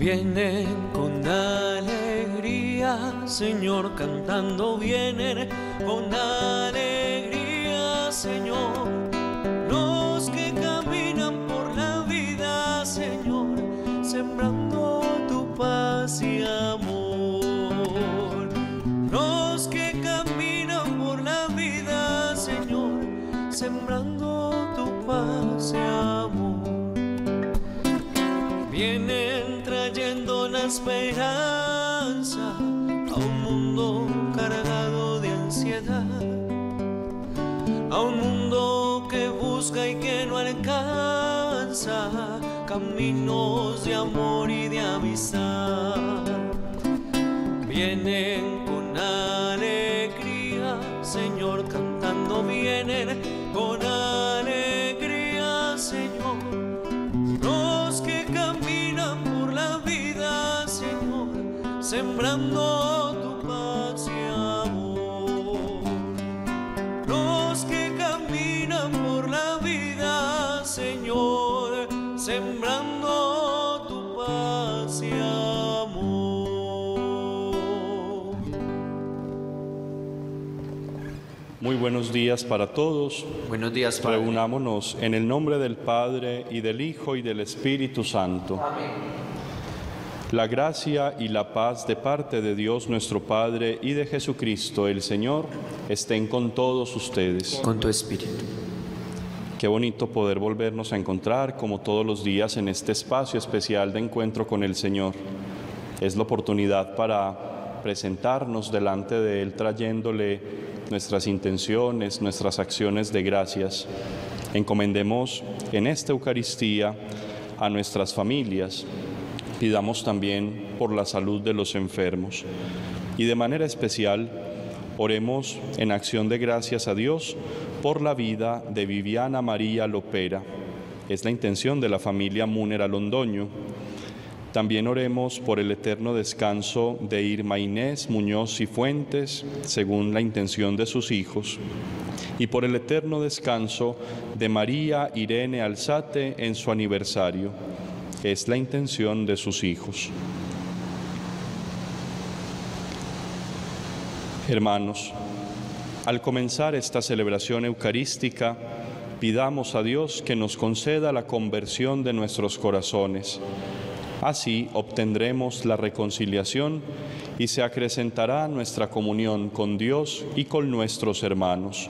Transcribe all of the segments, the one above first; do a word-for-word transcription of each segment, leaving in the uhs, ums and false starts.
Vienen con alegría, Señor, cantando, vienen con alegría, Señor. Los que caminan por la vida, Señor, sembrando tu paz y amor. Los que caminan por la vida, Señor, sembrando tu paz y amor. Vienen trayendo la esperanza a un mundo cargado de ansiedad, a un mundo que busca y que no alcanza caminos de amor y de amistad. Vienen con alegría, Señor, cantando, vienen con alegría, Señor. Los que caminan por la vida, Señor, sembrando tu paz y amor. Los que caminan por la vida, Señor, sembrando tu paz y amor. Muy buenos días para todos. Buenos días, Padre. Reunámonos en el nombre del Padre, y del Hijo, y del Espíritu Santo. Amén. La gracia y la paz de parte de Dios nuestro Padre y de Jesucristo el Señor estén con todos ustedes. Con tu espíritu. Qué bonito poder volvernos a encontrar como todos los días en este espacio especial de encuentro con el Señor. Es la oportunidad para presentarnos delante de Él trayéndole nuestras intenciones, nuestras acciones de gracias. Encomendemos en esta Eucaristía a nuestras familias. Pidamos también por la salud de los enfermos. Y de manera especial, oremos en acción de gracias a Dios por la vida de Viviana María Lopera. Es la intención de la familia Múnera Londoño. También oremos por el eterno descanso de Irma Inés Muñoz y Fuentes, según la intención de sus hijos, y por el eterno descanso de María Irene Alzate en su aniversario. Es la intención de sus hijos. Hermanos, al comenzar esta celebración eucarística, pidamos a Dios que nos conceda la conversión de nuestros corazones. Así obtendremos la reconciliación y se acrecentará nuestra comunión con Dios y con nuestros hermanos.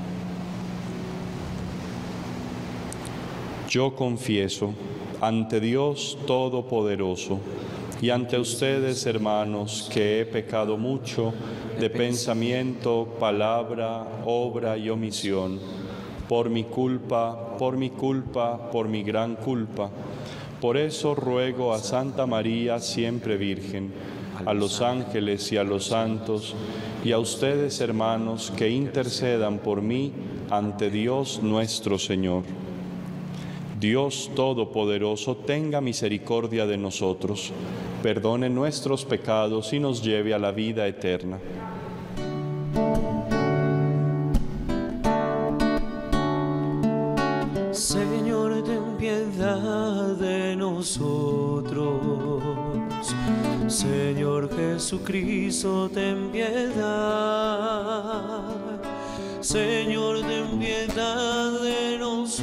Yo confieso ante Dios Todopoderoso y ante ustedes, hermanos, que he pecado mucho de pensamiento, palabra, obra y omisión, por mi culpa, por mi culpa, por mi gran culpa. Por eso ruego a Santa María, siempre Virgen, a los ángeles y a los santos, y a ustedes, hermanos, que intercedan por mí ante Dios nuestro Señor. Dios Todopoderoso, tenga misericordia de nosotros, perdone nuestros pecados y nos lleve a la vida eterna. Señor, ten piedad de nosotros. Señor Jesucristo, ten piedad. Señor, ten piedad de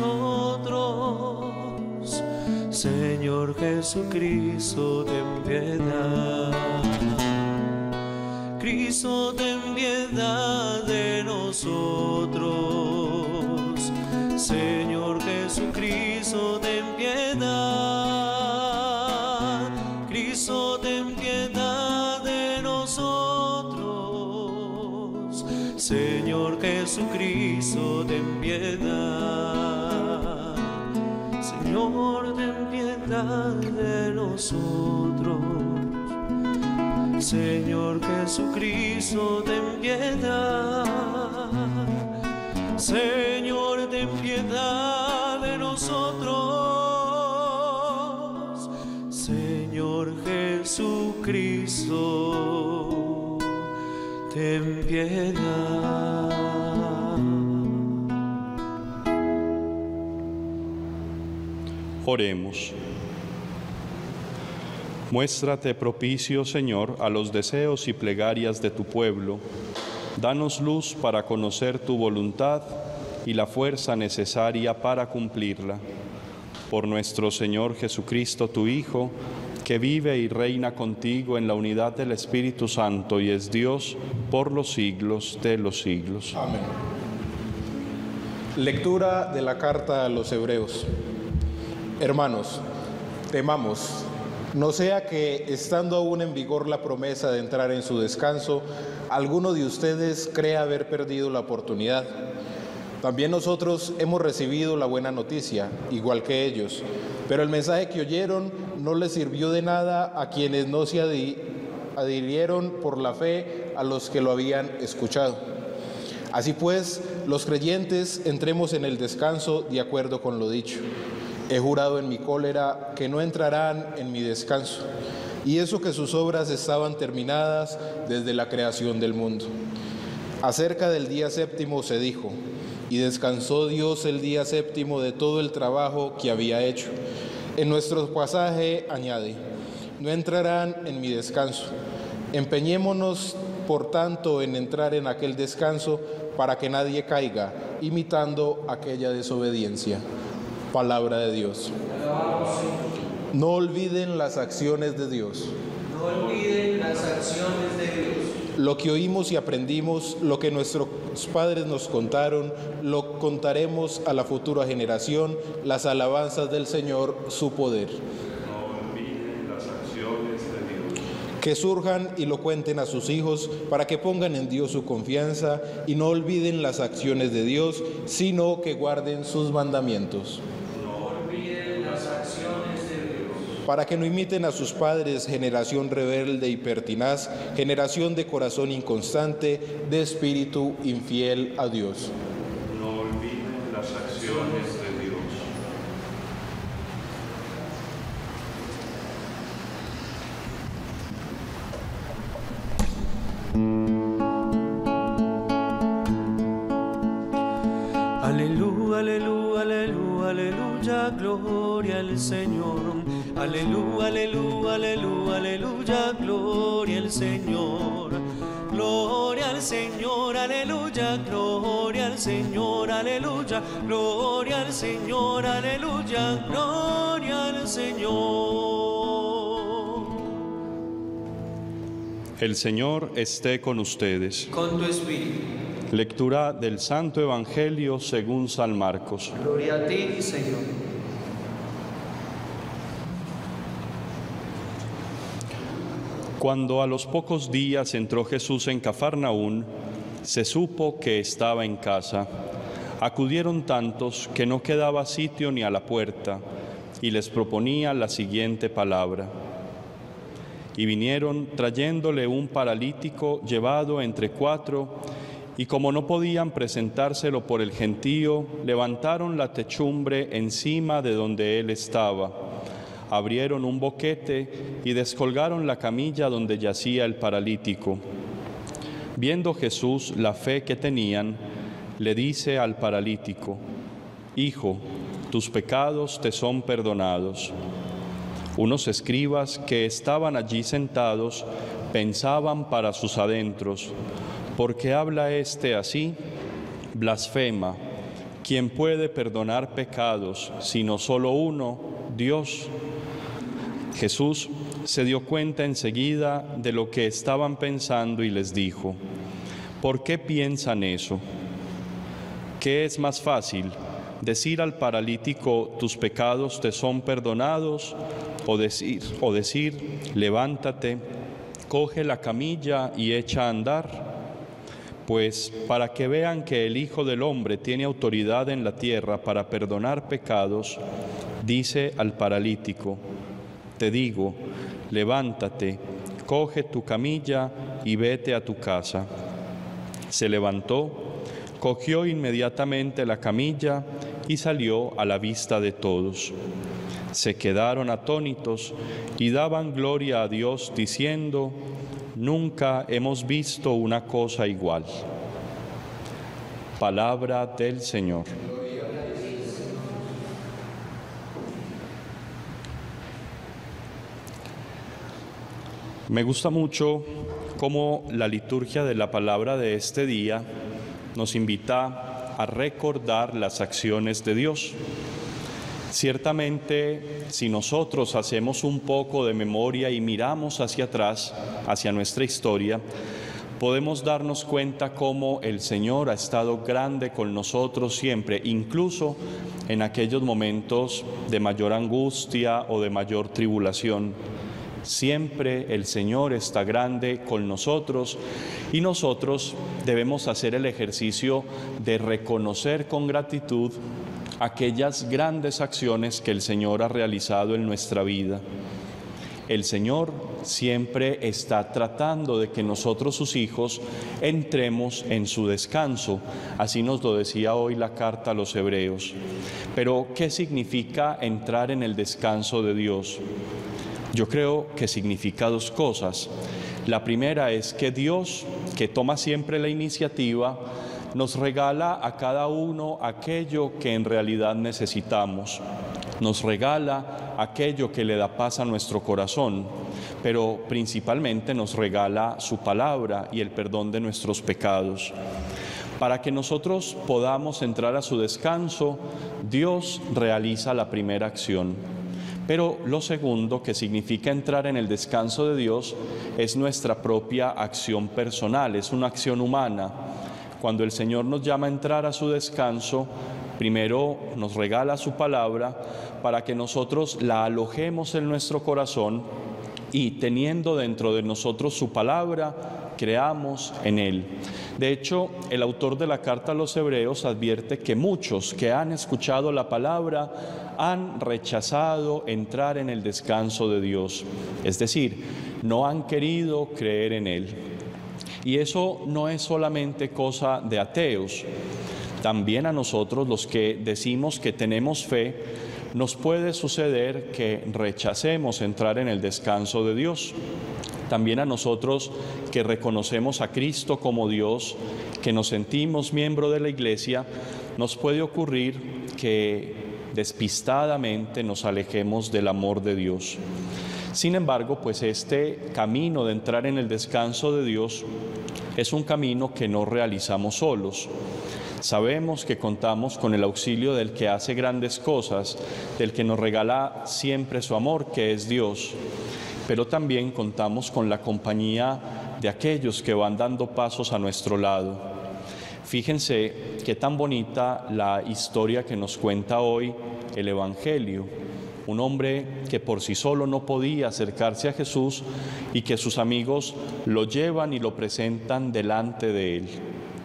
nosotros. Señor Jesucristo, ten piedad. Cristo, ten piedad de nosotros. Señor Jesucristo, ten piedad. Cristo, ten piedad de nosotros. Señor Jesucristo, ten piedad. Señor, ten piedad de nosotros. Señor Jesucristo, ten piedad. Señor, ten piedad de nosotros. Señor Jesucristo, ten piedad. Oremos. Muéstrate propicio, Señor, a los deseos y plegarias de tu pueblo. Danos luz para conocer tu voluntad y la fuerza necesaria para cumplirla. Por nuestro Señor Jesucristo, tu Hijo, que vive y reina contigo en la unidad del Espíritu Santo y es Dios por los siglos de los siglos. Amén. Lectura de la carta a los Hebreos. Hermanos, temamos, no sea que, estando aún en vigor la promesa de entrar en su descanso, alguno de ustedes crea haber perdido la oportunidad. También nosotros hemos recibido la buena noticia, igual que ellos, pero el mensaje que oyeron no les sirvió de nada a quienes no se adhirieron por la fe a los que lo habían escuchado. Así pues, los creyentes entremos en el descanso de acuerdo con lo dicho. He jurado en mi cólera que no entrarán en mi descanso, y eso que sus obras estaban terminadas desde la creación del mundo. Acerca del día séptimo se dijo: y descansó Dios el día séptimo de todo el trabajo que había hecho. En nuestro pasaje añade: no entrarán en mi descanso. Empeñémonos, por tanto, en entrar en aquel descanso para que nadie caiga, imitando aquella desobediencia. Palabra de Dios. No olviden las acciones de Dios. No olviden las acciones de Dios. Lo que oímos y aprendimos, lo que nuestros padres nos contaron, lo contaremos a la futura generación, las alabanzas del Señor, su poder. No olviden las acciones de Dios. Que surjan y lo cuenten a sus hijos, para que pongan en Dios su confianza y no olviden las acciones de Dios, sino que guarden sus mandamientos. Para que no imiten a sus padres, generación rebelde y pertinaz, generación de corazón inconstante, de espíritu infiel a Dios. No olviden las acciones de Dios. Aleluya, aleluya, aleluya, aleluya, gloria al Señor. Aleluya, aleluya, aleluya, aleluya, gloria al Señor. Gloria al Señor, aleluya, gloria al Señor, aleluya, gloria al Señor, aleluya, gloria al Señor. El Señor esté con ustedes. Con tu espíritu. Lectura del Santo Evangelio según San Marcos. Gloria a ti, Señor. Cuando a los pocos días entró Jesús en Cafarnaún, se supo que estaba en casa. Acudieron tantos que no quedaba sitio ni a la puerta, y les proponía la siguiente palabra. Y vinieron trayéndole un paralítico llevado entre cuatro, y como no podían presentárselo por el gentío, levantaron la techumbre encima de donde él estaba. Abrieron un boquete y descolgaron la camilla donde yacía el paralítico. Viendo Jesús la fe que tenían, le dice al paralítico: Hijo, tus pecados te son perdonados. Unos escribas que estaban allí sentados pensaban para sus adentros: ¿por qué habla éste así? Blasfema. ¿Quién puede perdonar pecados sino solo uno, Dios? Jesús se dio cuenta enseguida de lo que estaban pensando y les dijo: ¿por qué piensan eso? ¿Qué es más fácil, decir al paralítico, tus pecados te son perdonados, o decir, o decir, levántate, coge la camilla y echa a andar? Pues para que vean que el Hijo del Hombre tiene autoridad en la tierra para perdonar pecados, dice al paralítico: te digo, levántate, coge tu camilla y vete a tu casa. Se levantó, cogió inmediatamente la camilla y salió a la vista de todos. Se quedaron atónitos y daban gloria a Dios diciendo: nunca hemos visto una cosa igual. Palabra del Señor. Me gusta mucho cómo la liturgia de la palabra de este día nos invita a recordar las acciones de Dios. Ciertamente, si nosotros hacemos un poco de memoria y miramos hacia atrás, hacia nuestra historia, podemos darnos cuenta cómo el Señor ha estado grande con nosotros siempre, incluso en aquellos momentos de mayor angustia o de mayor tribulación. Siempre el Señor está grande con nosotros y nosotros debemos hacer el ejercicio de reconocer con gratitud aquellas grandes acciones que el Señor ha realizado en nuestra vida. El Señor siempre está tratando de que nosotros, sus hijos, entremos en su descanso. Así nos lo decía hoy la carta a los Hebreos. Pero, ¿qué significa entrar en el descanso de Dios? Yo creo que significa dos cosas. La primera es que Dios, que toma siempre la iniciativa, nos regala a cada uno aquello que en realidad necesitamos. Nos regala aquello que le da paz a nuestro corazón, pero principalmente nos regala su palabra y el perdón de nuestros pecados. Para que nosotros podamos entrar a su descanso, Dios realiza la primera acción. Pero lo segundo, que significa entrar en el descanso de Dios, es nuestra propia acción personal, es una acción humana. Cuando el Señor nos llama a entrar a su descanso, primero nos regala su palabra para que nosotros la alojemos en nuestro corazón y, teniendo dentro de nosotros su palabra, creamos en Él. De hecho, el autor de la carta a los Hebreos advierte que muchos que han escuchado la palabra han rechazado entrar en el descanso de Dios, es decir, no han querido creer en Él. Y eso no es solamente cosa de ateos. También a nosotros, los que decimos que tenemos fe, nos puede suceder que rechacemos entrar en el descanso de Dios. También a nosotros que reconocemos a Cristo como Dios, que nos sentimos miembro de la Iglesia, nos puede ocurrir que despistadamente nos alejemos del amor de Dios. Sin embargo, pues este camino de entrar en el descanso de Dios es un camino que no realizamos solos. Sabemos que contamos con el auxilio del que hace grandes cosas, del que nos regala siempre su amor, que es Dios. Pero también contamos con la compañía de aquellos que van dando pasos a nuestro lado. Fíjense qué tan bonita la historia que nos cuenta hoy el Evangelio. Un hombre que por sí solo no podía acercarse a Jesús y que sus amigos lo llevan y lo presentan delante de él.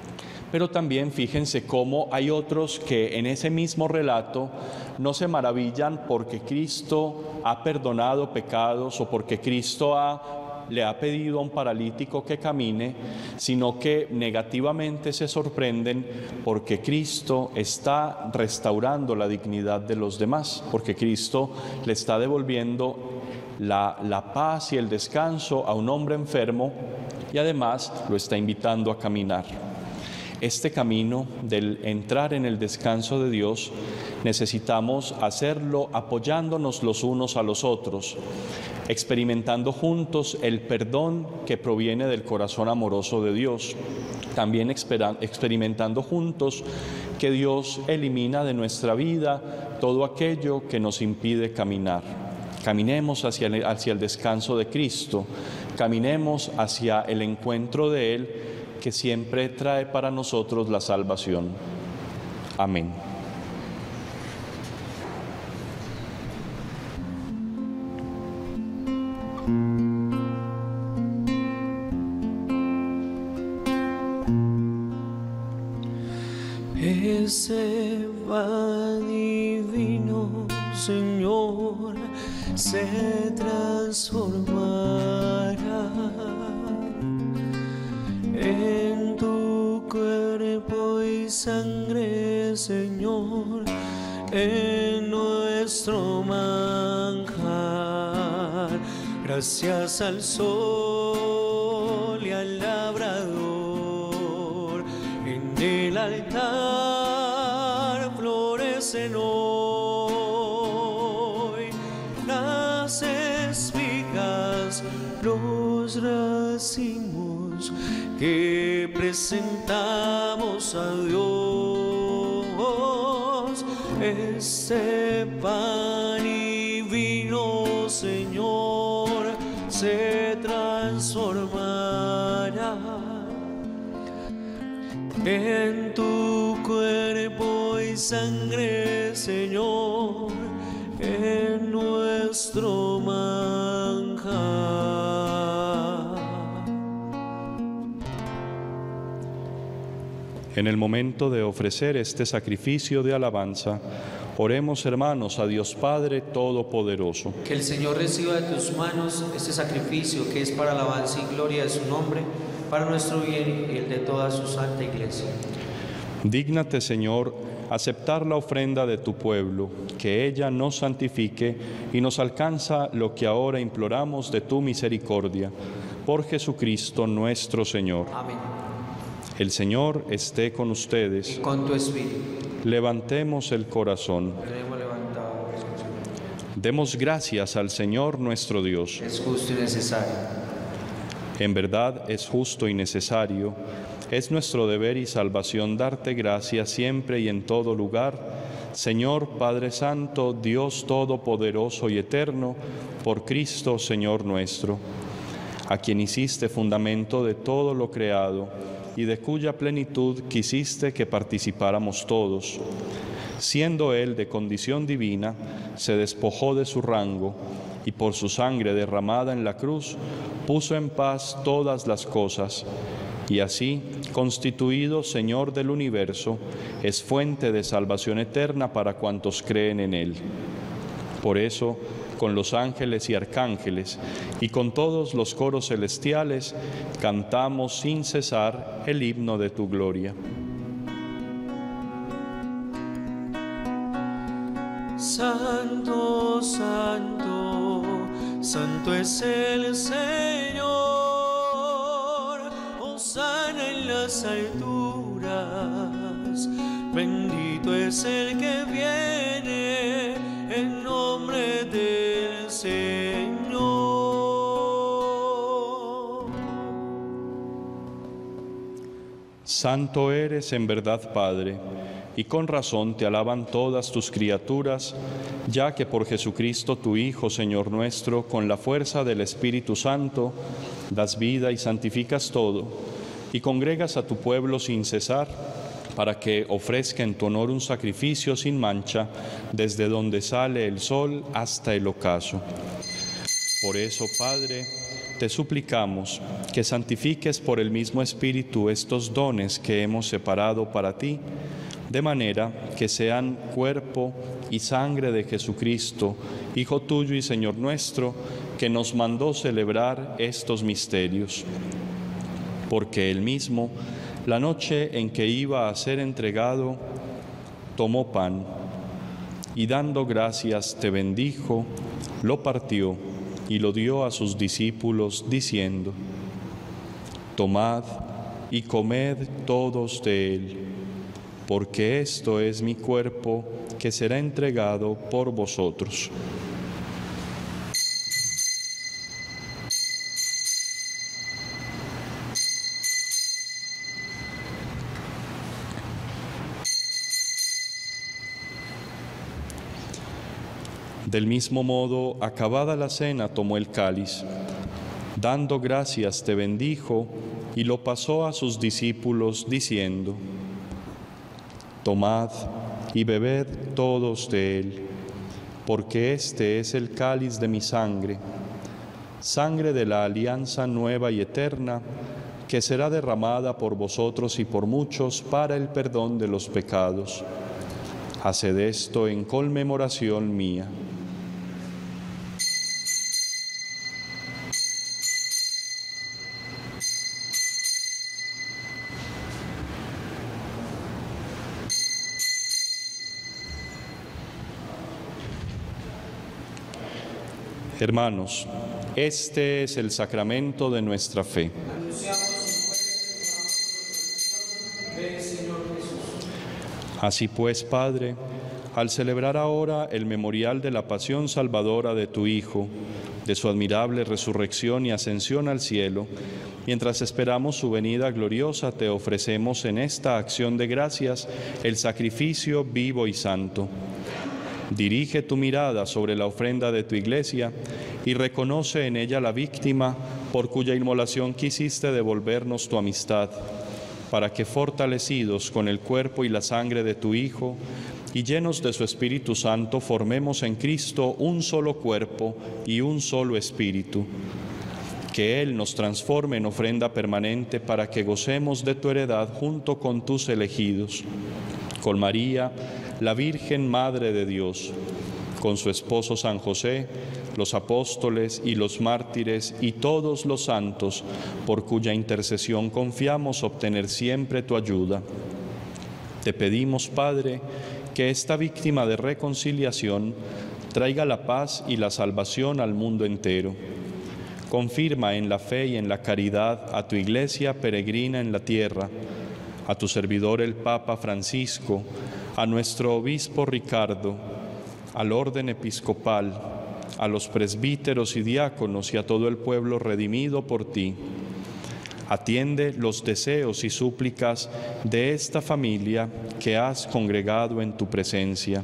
Pero también fíjense cómo hay otros que en ese mismo relato no se maravillan porque Cristo ha perdonado pecados o porque Cristo ha, le ha pedido a un paralítico que camine, sino que negativamente se sorprenden porque Cristo está restaurando la dignidad de los demás, porque Cristo le está devolviendo la, la paz y el descanso a un hombre enfermo y además lo está invitando a caminar. Este camino del entrar en el descanso de Dios necesitamos hacerlo apoyándonos los unos a los otros, experimentando juntos el perdón que proviene del corazón amoroso de Dios, también experimentando juntos que Dios elimina de nuestra vida todo aquello que nos impide caminar. Caminemos hacia el, hacia el descanso de Cristo, caminemos hacia el encuentro de Él, que siempre trae para nosotros la salvación. Amén. Ese va divino Señor se transformará en tu cuerpo y sangre, Señor, en nuestro manjar. Gracias al sol y al labrador, en el altar florecen hoy las espigas los racimos que presentamos a Dios. Este pan y vino, Señor, se transformará en tu cuerpo y sangre, Señor, en nuestro manjar. En el momento de ofrecer este sacrificio de alabanza, oremos, hermanos, a Dios Padre Todopoderoso. Que el Señor reciba de tus manos este sacrificio que es para alabanza y gloria de su nombre, para nuestro bien y el de toda su santa Iglesia. Dígnate, Señor, aceptar la ofrenda de tu pueblo, que ella nos santifique y nos alcanza lo que ahora imploramos de tu misericordia. Por Jesucristo nuestro Señor. Amén. El Señor esté con ustedes. Y con tu espíritu. Levantemos el corazón. Tenemos levantado. Demos gracias al Señor nuestro Dios. Es justo y necesario. En verdad es justo y necesario. Es nuestro deber y salvación darte gracias siempre y en todo lugar, Señor Padre Santo, Dios Todopoderoso y Eterno, por Cristo, Señor nuestro, a quien hiciste fundamento de todo lo creado y de cuya plenitud quisiste que participáramos todos. Siendo Él de condición divina, se despojó de su rango y por su sangre derramada en la cruz, puso en paz todas las cosas, y así, constituido Señor del universo, es fuente de salvación eterna para cuantos creen en Él. Por eso, con los ángeles y arcángeles, y con todos los coros celestiales, cantamos sin cesar el himno de tu gloria. Santo, santo, santo es el Señor, hosana en las alturas, bendito es el que viene en nombre del Señor. Santo eres en verdad, Padre, y con razón te alaban todas tus criaturas, ya que por Jesucristo tu Hijo, Señor nuestro, con la fuerza del Espíritu Santo, das vida y santificas todo, y congregas a tu pueblo sin cesar, para que ofrezca en tu honor un sacrificio sin mancha, desde donde sale el sol hasta el ocaso. Por eso, Padre, te suplicamos que santifiques por el mismo Espíritu estos dones que hemos separado para ti, de manera que sean cuerpo y sangre de Jesucristo, Hijo tuyo y Señor nuestro, que nos mandó celebrar estos misterios. Porque Él mismo, la noche en que iba a ser entregado, tomó pan y dando gracias te bendijo, lo partió y lo dio a sus discípulos, diciendo: Tomad y comed todos de él, porque esto es mi cuerpo que será entregado por vosotros. Del mismo modo, acabada la cena, tomó el cáliz, dando gracias te bendijo y lo pasó a sus discípulos, diciendo: Tomad y bebed todos de él, porque este es el cáliz de mi sangre, sangre de la alianza nueva y eterna, que será derramada por vosotros y por muchos para el perdón de los pecados. Haced esto en conmemoración mía. Hermanos, este es el sacramento de nuestra fe. Así pues, Padre, al celebrar ahora el memorial de la pasión salvadora de tu Hijo de su admirable resurrección y ascensión al cielo, mientras esperamos su venida gloriosa, te ofrecemos en esta acción de gracias el sacrificio vivo y santo. Dirige tu mirada sobre la ofrenda de tu iglesia y reconoce en ella la víctima por cuya inmolación quisiste devolvernos tu amistad, para que fortalecidos con el cuerpo y la sangre de tu Hijo y llenos de su Espíritu Santo, formemos en Cristo un solo cuerpo y un solo espíritu. Que Él nos transforme en ofrenda permanente para que gocemos de tu heredad junto con tus elegidos, con María, la Virgen Madre de Dios, con su esposo San José, los apóstoles y los mártires y todos los santos, por cuya intercesión confiamos obtener siempre tu ayuda. Te pedimos, Padre, que esta víctima de reconciliación traiga la paz y la salvación al mundo entero. Confirma en la fe y en la caridad a tu Iglesia peregrina en la tierra, a tu servidor el Papa Francisco, a nuestro obispo Ricardo, al orden episcopal, a los presbíteros y diáconos y a todo el pueblo redimido por ti. Atiende los deseos y súplicas de esta familia que has congregado en tu presencia.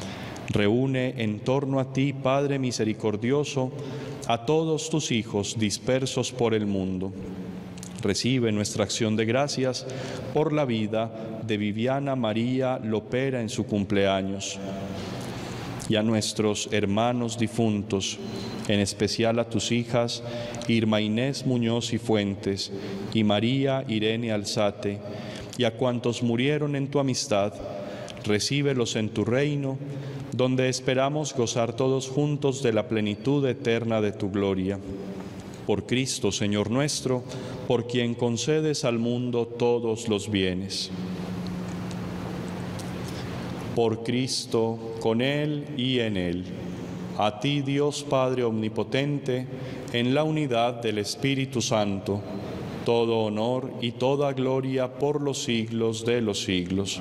Reúne en torno a ti, Padre misericordioso, a todos tus hijos dispersos por el mundo. Recibe nuestra acción de gracias por la vida de Viviana María Lopera en su cumpleaños, y a nuestros hermanos difuntos, en especial a tus hijas Irma Inés Muñoz y Fuentes y María Irene Alzate, y a cuantos murieron en tu amistad. Recíbelos en tu reino, donde esperamos gozar todos juntos de la plenitud eterna de tu gloria. Por Cristo, Señor nuestro, por quien concedes al mundo todos los bienes. Por Cristo, con Él y en Él. A ti, Dios Padre Omnipotente, en la unidad del Espíritu Santo, todo honor y toda gloria por los siglos de los siglos.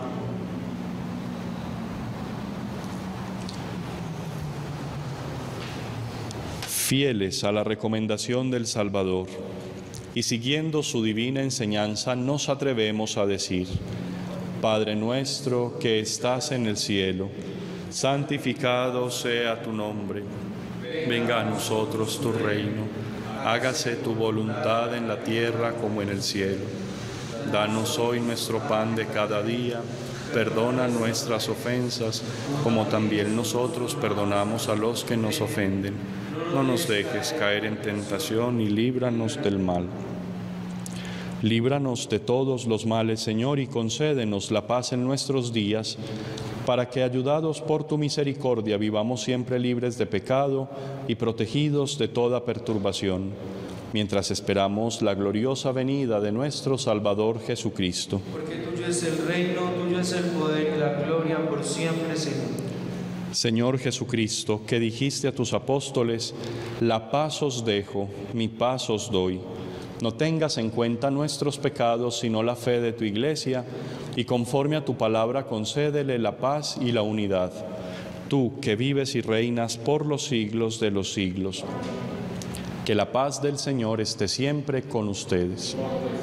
Fieles a la recomendación del Salvador y siguiendo su divina enseñanza, nos atrevemos a decir: Padre nuestro que estás en el cielo, santificado sea tu nombre. Venga a nosotros tu reino. Hágase tu voluntad en la tierra como en el cielo. Danos hoy nuestro pan de cada día. Perdona nuestras ofensas, como también nosotros perdonamos a los que nos ofenden. No nos dejes caer en tentación y líbranos del mal. Líbranos de todos los males, Señor, y concédenos la paz en nuestros días, para que, ayudados por tu misericordia, vivamos siempre libres de pecado y protegidos de toda perturbación, mientras esperamos la gloriosa venida de nuestro Salvador Jesucristo. Porque tuyo es el reino, tuyo es el poder y la gloria por siempre, Señor. Señor Jesucristo, que dijiste a tus apóstoles: la paz os dejo, mi paz os doy. No tengas en cuenta nuestros pecados, sino la fe de tu Iglesia, y conforme a tu palabra concédele la paz y la unidad. Tú, que vives y reinas por los siglos de los siglos. Que la paz del Señor esté siempre con ustedes.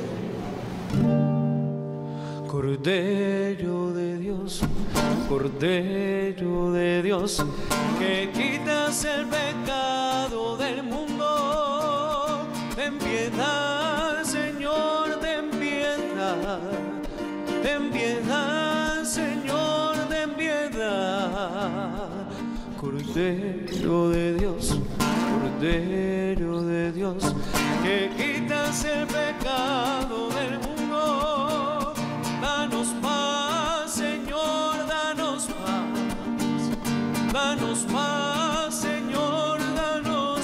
Cordero de Dios, Cordero de Dios, que quitas el pecado del mundo, ten piedad, Señor, ten piedad, ten piedad, Señor, ten piedad. Cordero de Dios, Cordero de Dios, que quitas el pecado del mundo, danos paz, Señor, danos paz, danos paz, Señor, danos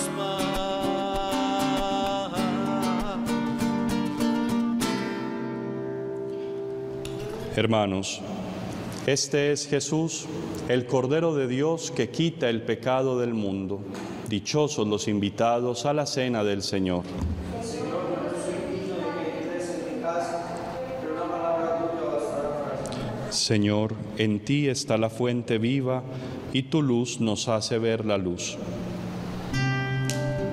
paz. Hermanos, este es Jesús, el Cordero de Dios que quita el pecado del mundo. Dichosos los invitados a la cena del Señor. Señor, en ti está la fuente viva y tu luz nos hace ver la luz.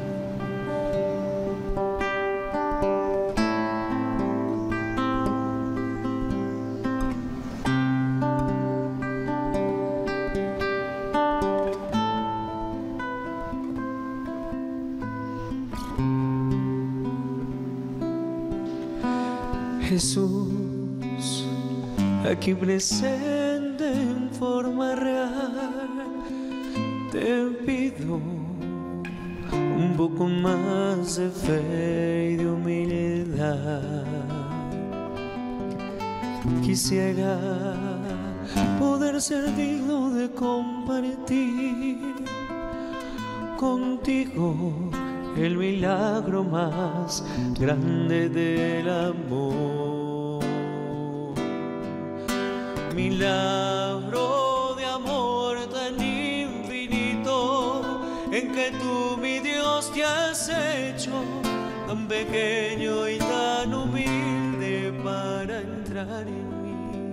Jesús, aquí presente en forma real, te pido un poco más de fe y de humildad. Quisiera poder ser digno de compartir contigo el milagro más grande del amor. Milagro de amor tan infinito en que tú, mi Dios, te has hecho tan pequeño y tan humilde para entrar en mí.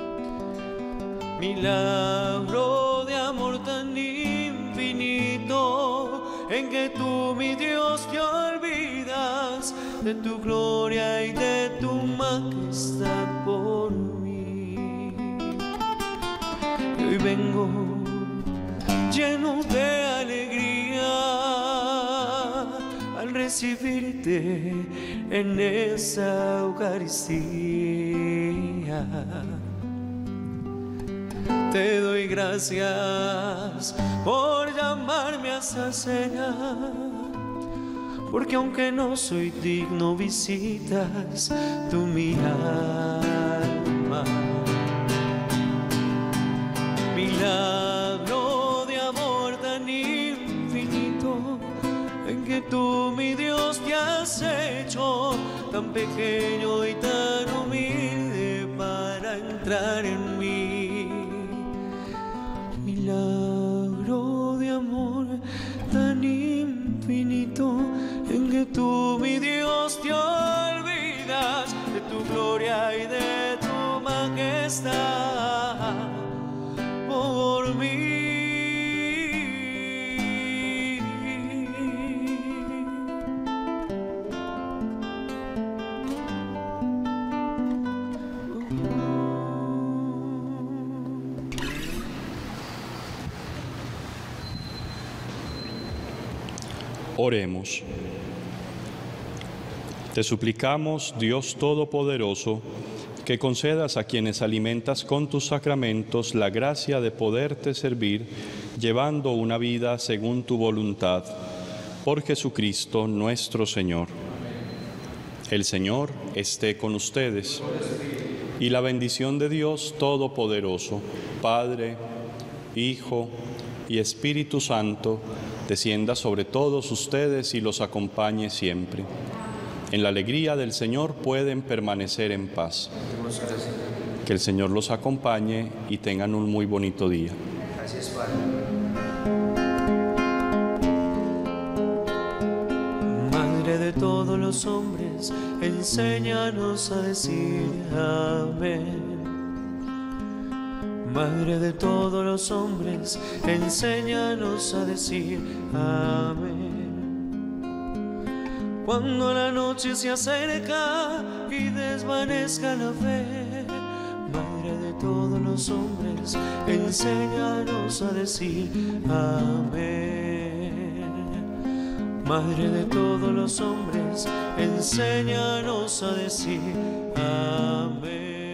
Milagro de amor tan infinito en que tú, mi Dios, te olvidas de tu gloria y de tu majestad por mí. Y hoy vengo lleno de alegría al recibirte en esa Eucaristía. Te doy gracias por llamarme a esa cena, porque aunque no soy digno, visitas tú mi alma. Milagro de amor tan infinito en que tú, mi Dios, te has hecho tan pequeño y tan humilde para entrar en mí. Milagro de amor tan infinito en que tú, mi Dios, te olvidas de tu gloria y de tu majestad por mí. Oremos. Te suplicamos, Dios Todopoderoso, que concedas a quienes alimentas con tus sacramentos la gracia de poderte servir, llevando una vida según tu voluntad, por Jesucristo nuestro Señor. El Señor esté con ustedes, y la bendición de Dios Todopoderoso, Padre, Hijo y Espíritu Santo, descienda sobre todos ustedes y los acompañe siempre. En la alegría del Señor pueden permanecer en paz. Que el Señor los acompañe y tengan un muy bonito día. Gracias, Padre. Madre de todos los hombres, enséñanos a decir amén. Madre de todos los hombres, enséñanos a decir amén. Cuando la noche se acerca y desvanezca la fe, Madre de todos los hombres, enséñanos a decir amén. Madre de todos los hombres, enséñanos a decir amén.